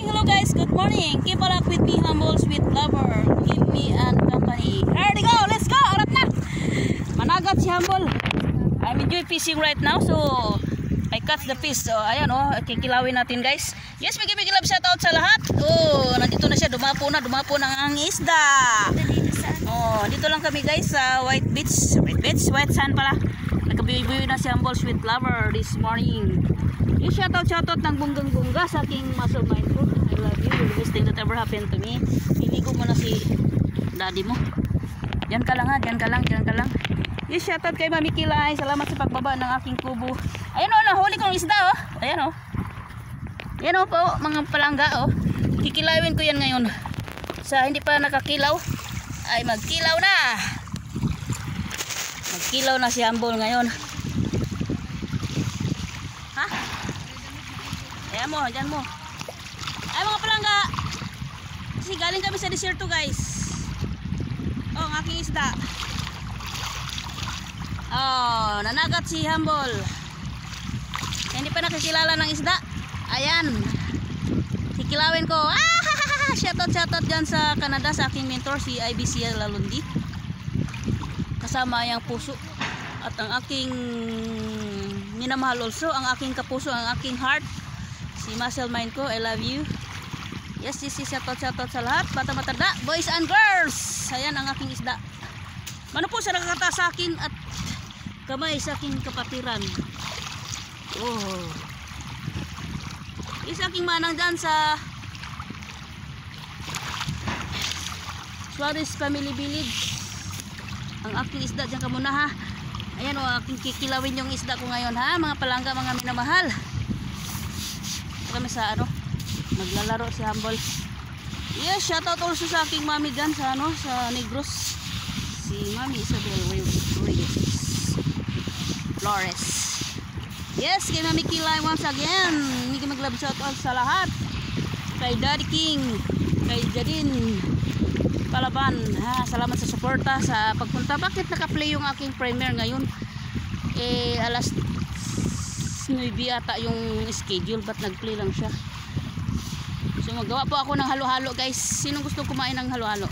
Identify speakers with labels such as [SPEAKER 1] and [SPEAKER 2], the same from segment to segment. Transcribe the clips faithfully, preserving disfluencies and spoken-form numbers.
[SPEAKER 1] morning, hello guys, good morning. Keep on up with me, Humble Sweet Lover. Give me and company. Ready go, let's go, arat na. Managat si Humble. I'm enjoy fishing right now, so I catch the fish. So ayan oh, kikilawin natin guys. Yes, bigay bigay love shout out sa lahat. Oh, nandito na siya, dumapo na, dumapo na ang isda. Oh, dito lang kami guys sa White Beach. White Beach, White Sand pala. Nagkabiyoy-biyoy na si Humble Sweet Lover this morning. Yung shoutout shoutout ng bunggang-bungga sa aking muscle mind ko. I love you. The best thing that ever happened to me. Iligo mo na si daddy mo. Diyan ka lang ha, diyan ka lang, diyan ka lang. Yung shoutout kay Mami Kilay. Salamat sa pagbaba ng aking kubo. Ayan o, nahuli kong isda o. Ayan o. Ayan o po, mga palangga o. Kikilawin ko yan ngayon. Sa hindi pa nakakilaw, ay magkilaw na. Magkilaw na si Humble ngayon. Ha? Ayan mo, dyan mo. Ay mga palangga. Kasi galing kami sa desierto guys. Oh, ang aking isda. Oh, nanagat si Humble. Hindi pa nakikilala ng isda. Ayan. Kikilawin ko. Ah! Shoutout, shoutout dyan sa Canada sa aking mentor si I B C Lalundi. Kasama yung puso. At ang aking minamahal also, ang aking kapuso, ang aking heart. Si muscle mind ko, I love you. Yes, yes, yes, shoutout, shoutout sa lahat. Bata-matanda, boys and girls. Ayan ang aking isda. Mano po sa nakakata sa akin at kamay sa aking kapatiran. Oh. Isa aking manang dyan sa Suarez Family Village. Ang aking isda dyan ka muna ha. Ayan o, aking kikilawin yung isda ko ngayon ha. Mga palangga, mga minamahal. Kami sa ano, maglalaro si Humble. Yes, shoutout also sa aking mami dyan sa ano, sa Negros. Si Mami Isabel Reyes Flores. Yes, kay Mami Kilay once again. Hindi ka mag-love shoutout sa lahat. Kay Daddy King, kay Jadine Palaban, ha, salamat sa suporta sa pagpunta. Bakit naka-play yung aking premiere ngayon? Eh, alas nueve ata yung schedule, but nag-play lang siya. So magawa po ako ng halo-halo guys. Sinong gusto kumain ng halo-halo?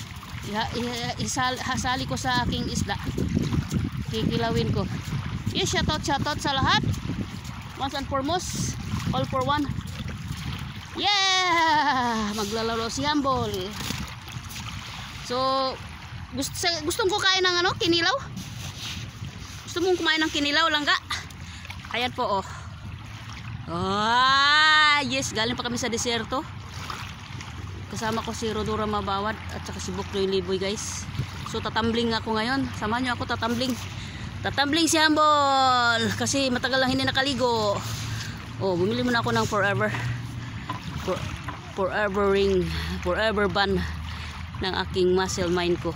[SPEAKER 1] Ihasali ko sa aking isda. Kikilawin ko. Yes, shoutout, shoutout sa lahat. Once and foremost, all for one. Yeah! Maglalaro si Humble. So, gusto, gusto ko kain ng ano, kinilaw? Gusto mong kumain ng kinilaw, langga? Ayan po, oh. Ah, yes, galing pa kami sa desierto. Kasama ko si Rodora Mabawad at saka si Bukloy Liboy, guys. So, tatambling ako ngayon. Samahan nyo ako, tatambling. Tatambling si Humble. Kasi matagal lang hindi nakaligo. Oh, bumili muna ako ng forever. For, forever ring. Forever band ng aking muscle mind ko.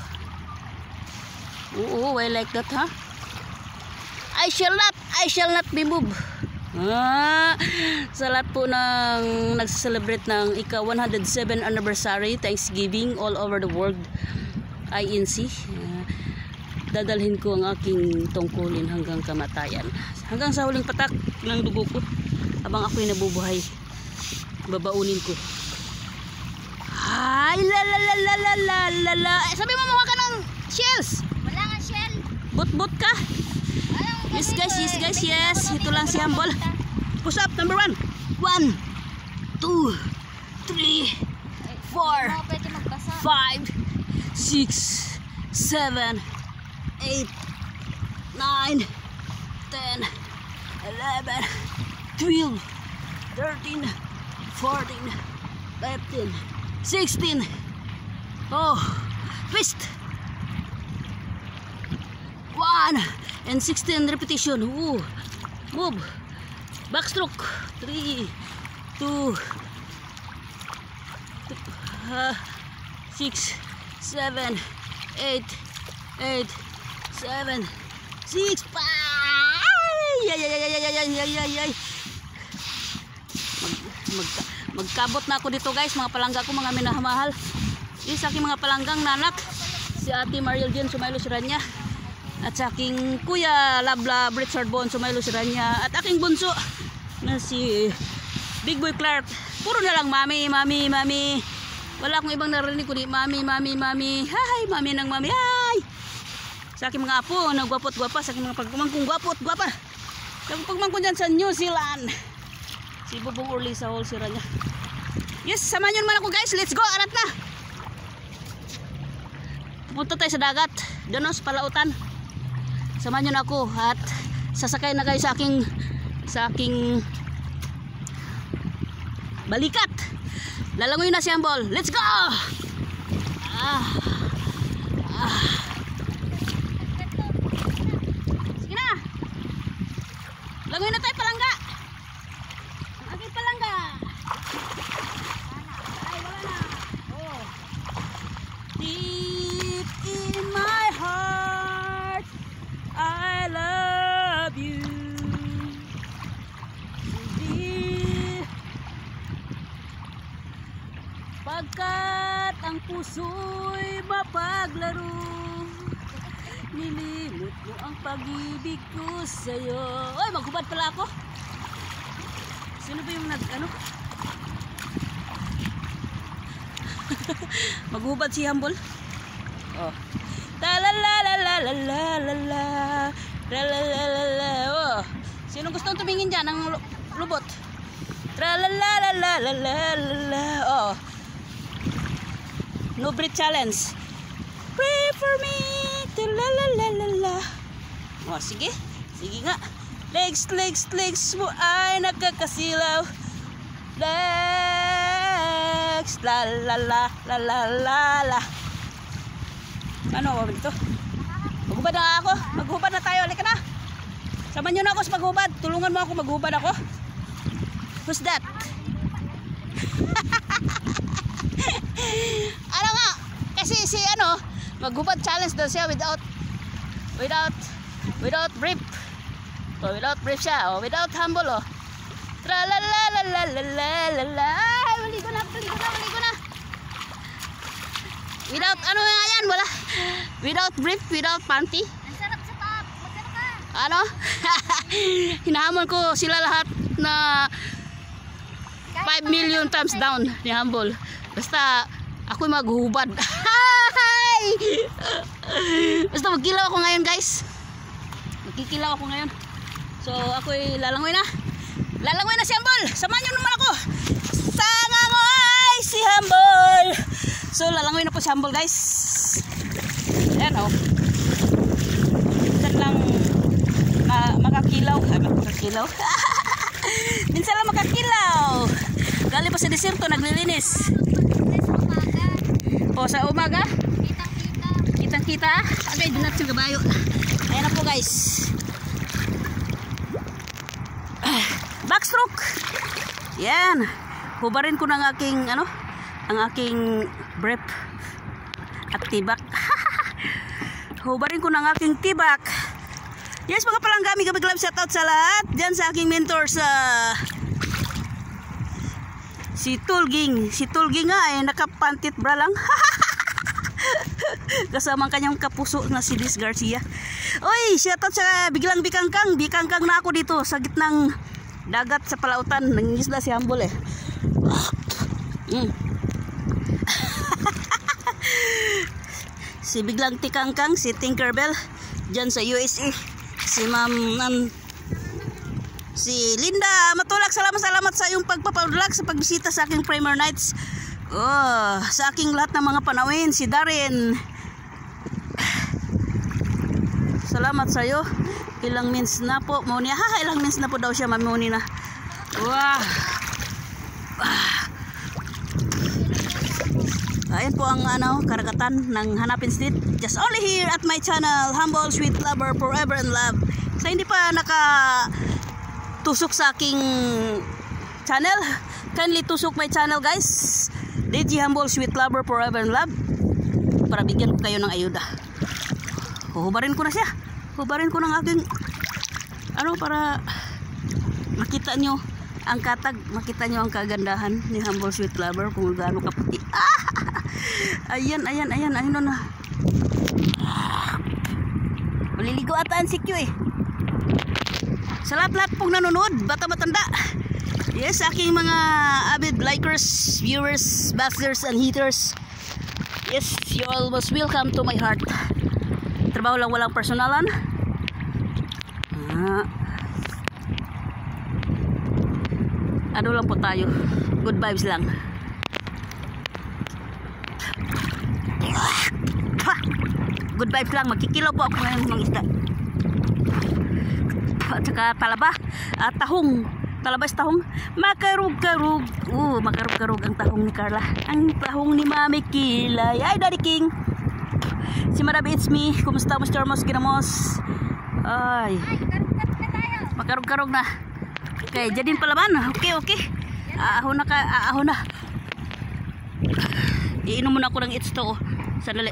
[SPEAKER 1] Oo, I like that, ha? Huh? I shall not, I shall not be moved. Ah, sa lahat po ng nagse-celebrate ng ika one hundred seven anniversary Thanksgiving all over the world, I N C, uh, dadalhin ko ang aking tungkulin hanggang kamatayan. Hanggang sa huling patak ng dugo ko, habang ako'y nabubuhay, babaunin ko. Ay, la la la la la la la la. Eh, sabi mo makuha ka ng shells.
[SPEAKER 2] Wala nga shell.
[SPEAKER 1] Bot-bot ka. Yes guys, yes guys, yes. Ito lang si Humble. Push up, number one. One, two, three, four, five, six, seven, eight, nine, ten, eleven, twelve, thirteen, fourteen, fifteen, sixteen. Oh, twist. One and sixteen repetition. Ooh. Move. Backstroke. Three, two, uh, six, seven, eight, eight, seven, six. Ay, ay, ay, ay, ay, ay, ay, ay, ay. Mag, mag, magkabot na ako dito guys, mga palangga ko, mga minamahal. Yung sa aking mga palanggang nanak, si Ate Mariel Jen Sumaylo Siranya. At sa aking kuya Labla Richard Bon Sumaylo Siranya. At aking bunso na si Big Boy Clark. Puro na lang mami, mami, mami. Wala akong ibang narinig kundi mami, mami, mami. Hay, mami ng mami. Hay. Sa aking mga apo na gwapot-gwapa, sa aking mga pagkumangkong gwapot-gwapa. Yung pagmangkong dyan sa New Zealand. Si Bubong Orly sa whole sira niya. Yes, samahan nyo naman ako guys. Let's go, arat na. Punta tayo sa dagat. Doon sa palautan. Samahan nyo na ako at sasakay na kayo sa aking sa aking balikat. Lalangoy na si Humble. Let's go! Ah. Ah. Sige na. Langoy na tayo palangga. Ang aking palangga. Ay, wala na. Oh. Deep in my heart, I love you. Pagkat ang puso'y mapaglaro, nilimot mo ang pag-ibig ko sa'yo. Oy, maghubad pala ako. Sino ba yung nag, ano? Maghubad si Humble. Oh. Ta-la-la-la-la-la-la-la. Ta-la-la-la-la. Oh. Sino gustong tumingin dyan ng lubot? Tra-la-la-la-la-la-la-la. Oh. No breath challenge. Pray for me. Ta-la-la-la-la-la. Oh, sige. Sige nga. Legs, legs, legs mo ay nakakasilaw. Legs. La-la-la-la-la-la. Ano ba ito? Maghubad na ako. Maghubad na tayo. Halika na. Samahan nyo na ako sa maghubad. Tulungan mo ako maghubad ako. Who's that? Ano nga? Kasi si ano, maghubad challenge daw siya without without without brief. Oh, without brief siya. Oh, without Humble oh. Tra la la la la la la la la. Ay, wali ko na, wali ko na, wali ko na. Without ano nga yan, wala. Without brief, without panty.
[SPEAKER 2] Ang sarap sa top. Magkano ka?
[SPEAKER 1] Ano? Hinahamon ko sila lahat na five million times down ni Humble. Basta ako'y maghubad. Basta magkilaw ako ngayon guys. Magkikilaw ako ngayon. So ako'y lalangoy na. Lalangoy na si Humble. Samahan nyo naman ako. Sangangoy si Humble. So lalangoy na po si Humble guys. Ayan o. Oh. Minsan lang na makakilaw. Ay makakilaw. Minsan lang makakilaw. Galing pa sa desierto naglilinis. O sa umaga?
[SPEAKER 2] Kitang-kita.
[SPEAKER 1] Kitang-kita? Abay, dunat yung kabayo. Ayan na po guys. Backstroke. Yan. Hubarin ko ng aking, ano? Ang aking brief at tibak. Hubarin ko ng aking tibak. Yes, mga palanggami, kabig-love shoutout sa lahat. Diyan sa aking mentor sa si Tulging. Si Tulging nga eh, nakapantit bra lang. Kasama ang kanyang kapuso na si Liz Garcia. Oy, shoutout sa biglang bikangkang. Bikangkang na ako dito sa gitnang dagat sa palautan. Nangingisda si Humble eh. Mm. Si biglang tikangkang, si Tinkerbell dyan sa U S A. Si Ma'am um, si Linda Matulak, salamat salamat sa iyong pagpapaulak sa pagbisita sa aking Primer Nights. Oh, sa aking lahat ng mga panawin. Si Darren, salamat sa iyo. Ilang minutes na po Moni. Ha, ilang minutes na po daw siya mamuni na. Wow. Ayan po ang ano, karagatan ng Hanapin Street. Just only here at my channel, Humble Sweet Lover Forever and Love. Sa hindi pa naka tusok sa aking channel, kindly tusok my channel guys, D J Humble Sweet Lover Forever and Love, para bigyan ko kayo ng ayuda. Hubarin ko na siya. Hubarin ko ng aking ano, para makita nyo ang katag, makita nyo ang kagandahan ni Humble Sweet Lover kung gaano kaputi. Ah! Ayan, ayan, ayan, ayun na. Maliligo ata ang si Q eh. Sa lahat-lahat pong nanonood, bata-batanda, Yes, aking mga avid likers, viewers, baskers, and haters. Yes, you all most welcome to my heart. Trabaho lang, walang personalan. Ah. Ano lang po tayo. Good vibes lang. Good vibes lang. Magkikilaw po ako ngayon ng isda. At saka talaba. At tahong. Talaba is tahong. Makarug-karug. Uh, makarug-karug ang tahong ni Carla. Ang tahong ni Mami Kilay. Ay, Daddy King. Si Marabi, it's me. Kumusta, Mister Mos, Ginamos? Ay. Makarug-karug na. Okay, jadin palaban. Okay, okay. Aahon na ka. Aahon na. Iinom muna ako ng its to. Oh. Sandali.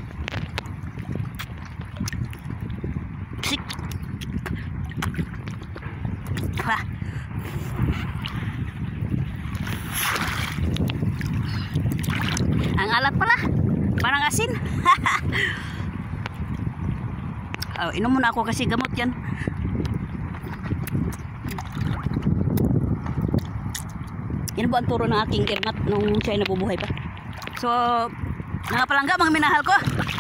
[SPEAKER 1] Sik. Ha. Ang alat pala. Parang asin. Oh, inom muna ako kasi gamot yan. Yan po ang turo ng aking irmat nung siya ay nabubuhay pa. So, mga palangga, mga minahal ko.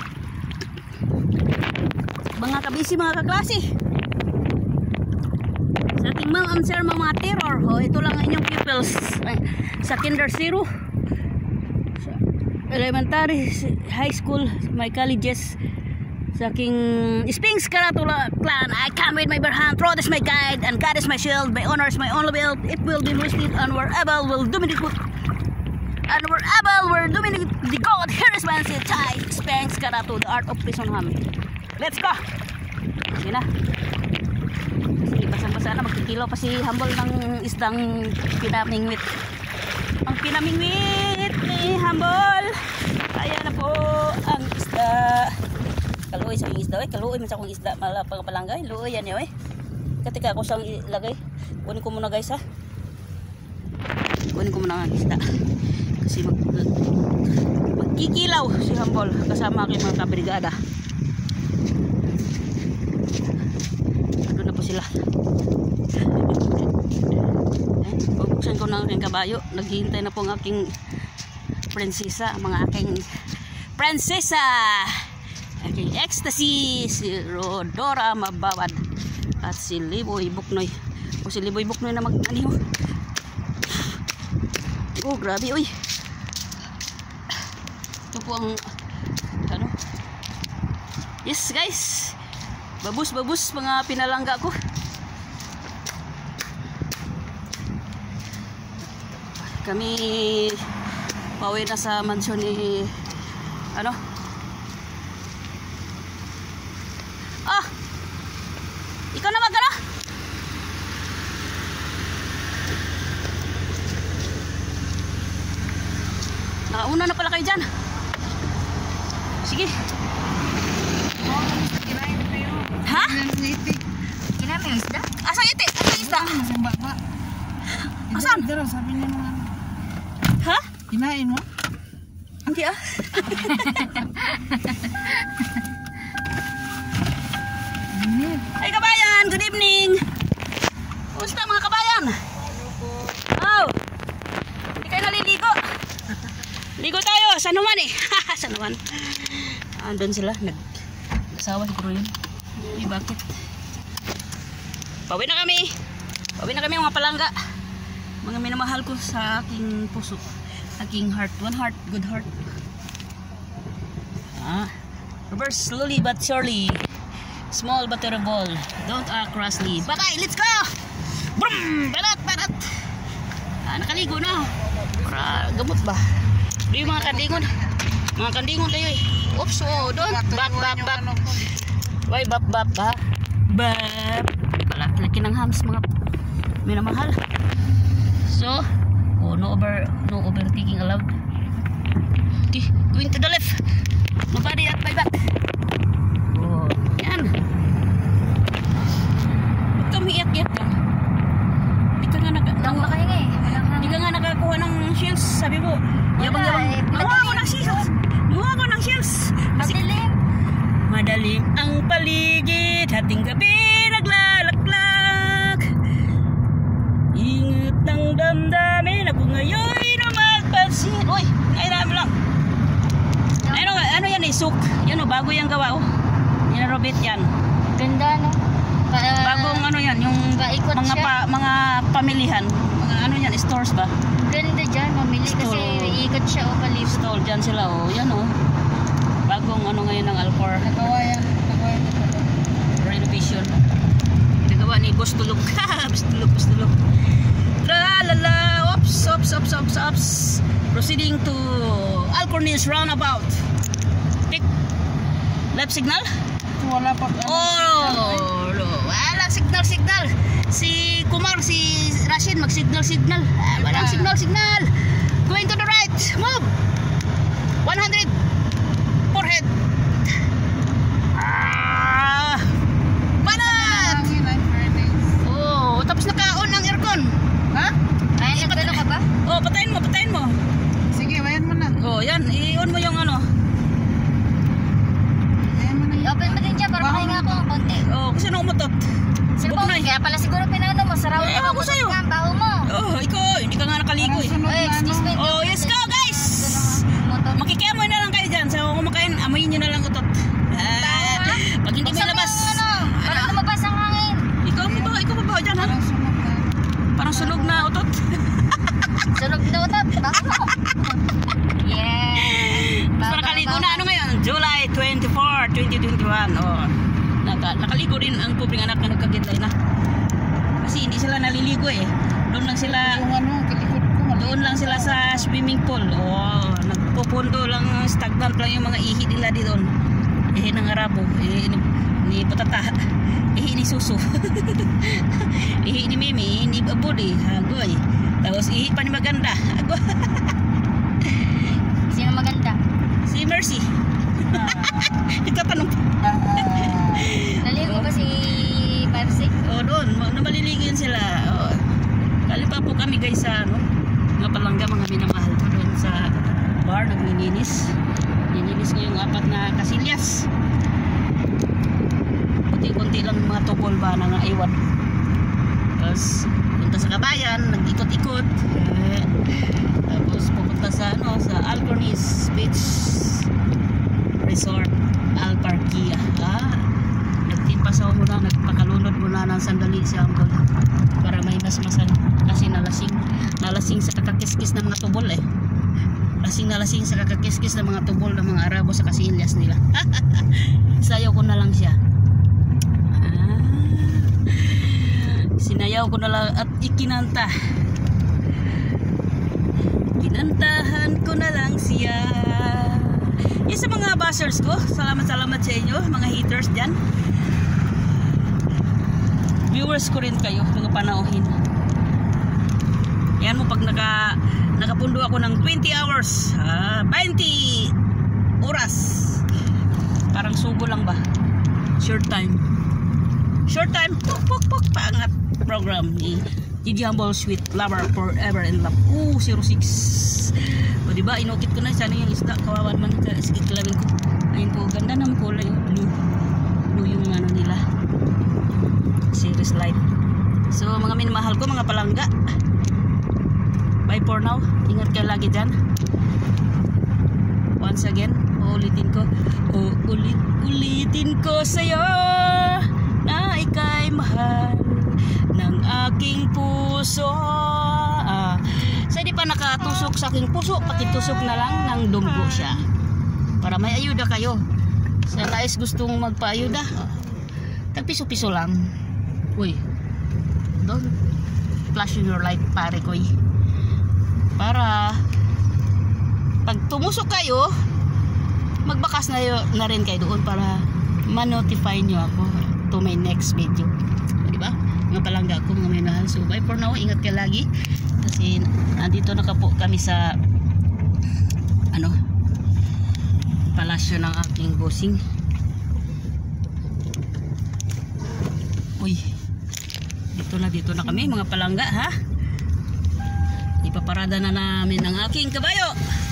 [SPEAKER 1] Mga kabisi, mga kaklase. Sa ating ma'am, am sir, mga terror. Oh, ito lang ang inyong pupils. Ay, sa kinder zero. Sa elementary, high school, my colleges. Sa aking Sphinx Karatula clan, I come with my bare hand, throw this my guide, and God is my shield, my honor is my only will, it will be listed, and wherever will dominate, and wherever will dominate the God, here is my answer, Chai, Sphinx Karatu, the art of prison ham. Let's go! Sige na. Kasi basang-basa na, magkikilaw pa si Humble ng isdang pinamingwit. Ang pinamingwit ni Humble. Ayan na po ang isda. Kaluoy sa isda, eh. Kaluoy man sa akong isda, malapang palanggay. Luoy yan yun, eh. Katika ako siyang ilagay. Kunin ko muna, guys, ha. Kunin ko muna ang isda. Kasi mag, magkikilaw si Humble kasama aking mga kabrigada. Doon na po sila. Eh, pabuksan ko na aking kabayo. Naghihintay na po ang aking prinsesa, mga aking prinsesa. Okay, ecstasy, si Rodora Mabawad at si Liboy Buknoy. O si Liboy Buknoy na mag-aniho. Oh, grabe, uy. Ito po ang ano. Yes, guys. Babus-babus mga pinalangga ko. Kami pauwi na sa mansyon ni ano? Ah! Ikaw na magana? Nakauna na pala kayo dyan. Sige. Ha?
[SPEAKER 2] Kinain yung isda?
[SPEAKER 1] Asan iti? Asan isda? Asan?
[SPEAKER 3] Sabi niya naman.
[SPEAKER 1] Ha?
[SPEAKER 3] Kinain mo?
[SPEAKER 1] Hindi ah. Ay kabayan, good evening. Kumusta mga kabayan? Oh. Hindi kayo naliligo. Ligo tayo, sa naman eh. Sa naman. Andun sila, nag-asawa siguro yun. Ay, bakit? Pauwi na kami. Pauwi na kami mga palangga. Mga minamahal ko sa aking puso. Aking heart, one heart, good heart. Ah. Reverse slowly but surely. Small but terrible. Don't act rashly. Bakay, let's go! Brum! Barat, barat! Ah, nakaligo na. Para gamot ba? Di yung mga kandingon. Mga kandingon kayo eh. Oops, oh, don't. Bap, bap, bap. Why, bap, bap, bap. Bap. Palaki ng hams, mga minamahal. So, oh, no over, no overtaking allowed. Okay, going to the left. Nobody at my back. Oh, yan. Ba't ka umiiyak-iyak ka? Hindi ka nga nag... Hindi ka nga nakakuha ng shields. Sabi mo, yabang-yabang. Nakuha ko ng shields. Nakuha ko ng shields.
[SPEAKER 2] Madilim.
[SPEAKER 1] Madalim ang paligid. Hating gabi naglalaklak. Ingat ng dam Pasok. Yan o, bago yung gawa o. Ninarobit yan.
[SPEAKER 2] Ganda, no? Pa,
[SPEAKER 1] Bagong ano yan, yung
[SPEAKER 2] paikot
[SPEAKER 1] mga
[SPEAKER 2] siya.
[SPEAKER 1] pa, mga pamilihan. Mga ano yan, stores ba?
[SPEAKER 2] Ganda dyan, mamili kasi
[SPEAKER 1] Store.
[SPEAKER 2] iikot siya o palibot.
[SPEAKER 1] Stall dyan sila o. Yan o. Bagong ano ngayon ng Alcor.
[SPEAKER 3] Nagawa yan. Nagawa yan.
[SPEAKER 1] Renovation. Nagawa ni Boss Tulog. Boss Tulog, Boss Tulog. Tralala. Ops, ops, ops, ops, ops. Proceeding to Alcornis roundabout. Pick. Left signal.
[SPEAKER 3] Wala pa.
[SPEAKER 1] Oh, wala signal, signal. Si Kumar, si Rashid mag-signal, signal. Ah, walang signal, signal. Going to the right. Move. one hundred. Forehead. Ah. Banat.
[SPEAKER 3] Hangin ay furnace.
[SPEAKER 1] Oh, tapos naka-on ang aircon.
[SPEAKER 3] Ha?
[SPEAKER 2] Ay, nagdala ka ba?
[SPEAKER 1] Oh, patayin mo, patayin mo.
[SPEAKER 3] Sige, wayan mo na.
[SPEAKER 1] Oh, yan, i-on mo yung ano.
[SPEAKER 3] Wayan mo na.
[SPEAKER 2] I-open mo din dyan para
[SPEAKER 3] Baka-
[SPEAKER 2] makahinga ako ng konti.
[SPEAKER 1] Oh, kasi nung umutot.
[SPEAKER 2] Sino
[SPEAKER 1] Huwag
[SPEAKER 2] ba?
[SPEAKER 1] na eh.
[SPEAKER 2] Kaya pala siguro pinano mo. Saraw
[SPEAKER 1] Eh, ewan ko sa'yo.
[SPEAKER 2] Ang baho mo.
[SPEAKER 1] Oh, ikaw, hindi ka nga nakaligo
[SPEAKER 3] Parang
[SPEAKER 1] eh.
[SPEAKER 3] sunod
[SPEAKER 2] Ay,
[SPEAKER 3] na
[SPEAKER 2] excuse me.
[SPEAKER 3] ano.
[SPEAKER 1] Oh, yes go guys!
[SPEAKER 2] Motor.
[SPEAKER 1] Makikiamoy na lang kayo dyan. So, kung kumakain, amoyin nyo na lang utot. Ah, pag hindi mo
[SPEAKER 2] Buksan mo
[SPEAKER 1] ilabas.
[SPEAKER 2] yung ano, para
[SPEAKER 1] Ano?
[SPEAKER 2] lumabas ang hangin.
[SPEAKER 1] Ikaw mo ba? Ikaw mo ba dyan ha?
[SPEAKER 3] Parang sunod na.
[SPEAKER 1] Parang sunog na utot.
[SPEAKER 2] Sunog na utot. Baho mo. Yeah.
[SPEAKER 1] Mas nakaligo na ano ngayon? July twenty-fourth, twenty twenty-one. Oh, naka, nakaligo rin ang pupring anak na nagkagitay na. Kasi hindi sila naliligo eh. Doon lang sila,
[SPEAKER 3] Yung ano, kalikod ko. mali.
[SPEAKER 1] doon lang sila sa swimming pool. Oh, nagpupundo lang, stagnant lang yung mga ihi nila di doon. Ihi ng arabo, ihi ni, ni patata, ihi ni suso. Ihi ni Mimi, ni Abudi, agoy. Tapos ihi pa ni Maganda. Agoy.
[SPEAKER 2] Sino maganda?
[SPEAKER 1] Si Mercy. Nagtatanong.
[SPEAKER 3] Ah, ah.
[SPEAKER 2] Naligo ba si Percy?
[SPEAKER 1] Oh, doon, ma- na maliligo yun sila. Oh. Kalipa po kami guys sa ano, mga palangga, mga minamahal ko doon sa bar, naglilinis. Nilinis ko yung apat na kasilyas. Kunti-kunti lang mga tupol ba na naiwan. Tapos punta sa Kabayan, nag-ikot-ikot. Eh, tapos pupunta sa ano, sa Alcornis Beach Resort Alparkia. Ah, nagtimpasaw muna, nagpakalunod muna ng sandali si Ambol para may masmasan kasi nalasing nalasing sa kakakiskis ng mga tubol eh. Lasing na lasing sa kakakiskis ng mga tubol ng mga Arabo sa kasilyas nila. Sayaw ko na lang siya. Ah, sinayaw ko na lang at ikinanta. Kinantahan ko na lang siya. Yung sa mga buzzers ko, salamat salamat sa inyo, mga haters dyan. Viewers ko rin kayo, mga panauhin. Yan mo pag naka, nakapundo ako ng twenty hours, ah, twenty oras. Parang subo lang ba? Short time. Short time, puk puk puk, paangat program ni Gigi Humble Sweet Lover Forever in Love. Oh, zero six. O diba, inukit ko na sana yung isda. Kawawan man ka, sige kilawin ko. Ayun po, ganda ng kulay. Blue. Blue yung ano nila. Series light. So, mga minamahal ko, mga palangga. Bye for now. Ingat kayo lagi dyan. Once again, uulitin ko. Uulit, ulitin ko sa'yo na ika'y mahal ng aking puso. Ah, sa di pa nakatusok sa aking puso, pakitusok na lang ng dumgo siya. Para may ayuda kayo. Sa nais gustong magpaayuda, tagpiso-piso lang. Uy, don't flash your light pare koy. Para pag tumusok kayo, magbakas na, yun, na rin kayo doon para ma-notify nyo ako to my next video. Diba? Mga palangga ko, mga minahal. So bye for now, ingat kayo lagi. Kasi nandito na po kami sa ano, palasyo ng aking bossing. Uy, dito na dito na kami mga palangga ha. Ipaparada na namin ang aking kabayo.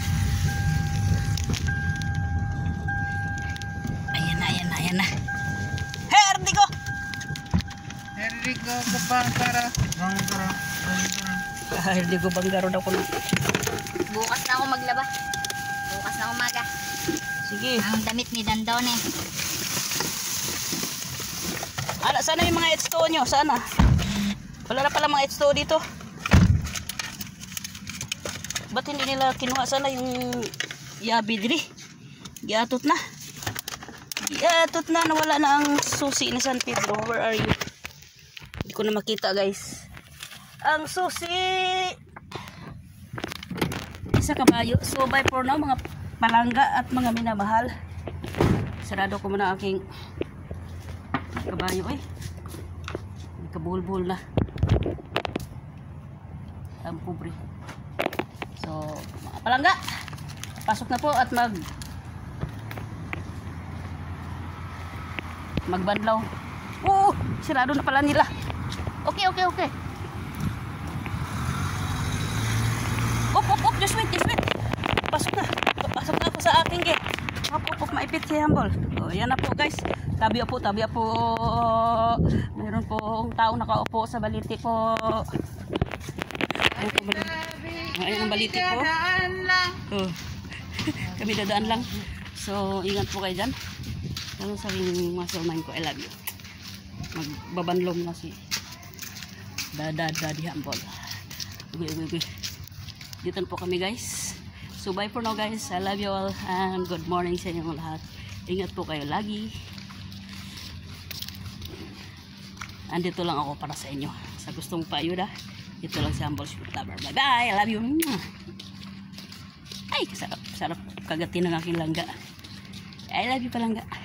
[SPEAKER 1] Ayan na, ayan na, ayan na. Herdigo!
[SPEAKER 3] Herdigo, Bangkara. Bangkara. Bangkara.
[SPEAKER 1] Ah, Herdigo, Banggaro daw ko na.
[SPEAKER 2] Bukas na ako maglaba. Bukas na umaga.
[SPEAKER 1] Sige.
[SPEAKER 2] Ang damit ni Dandone.
[SPEAKER 1] Ala, sana yung mga H two O nyo. Sana. Wala na pala mga H two O dito. Ba't hindi nila kinuha sana yung yabi diri? Giatot na. Giatot na. Nawala na ang susi ni San Pedro. Where are you? Hindi ko na makita, guys. Ang susi sa kabayo. So bye for now, mga palangga at mga minamahal. Sarado ko muna aking kabayo eh. Kabulbul na. Ang pobre. So mga palangga, pasok na po at mag magbanlaw. Oo, sarado na pala nila. Okay, okay, okay. Op, op, op, just wait, just wait. Pasok na. Pasok na ako sa aking gate. Op, op, op, maipit si Humble. O, yan na po guys. Tabi po, tabi po. Mayroon pong tao nakaupo sa baliti ko. Ayun ang baliti. Ayun ang baliti ko. Oh. Kami dadaan lang. So, ingat po kayo dyan. Ano sabihin mastermind ko, I love you. Magbabanlong na si Dada Daddy Humble. Okay, okay, okay. Dito po kami guys. So bye for now guys. I love you all and good morning sa inyong lahat. Ingat po kayo lagi. Andito lang ako para sa inyo. Sa gustong paayuda, ito lang si Humble Sweet Lover. Bye bye. I love you. Ay, sarap, sarap kagatin ng aking langga. I love you palangga.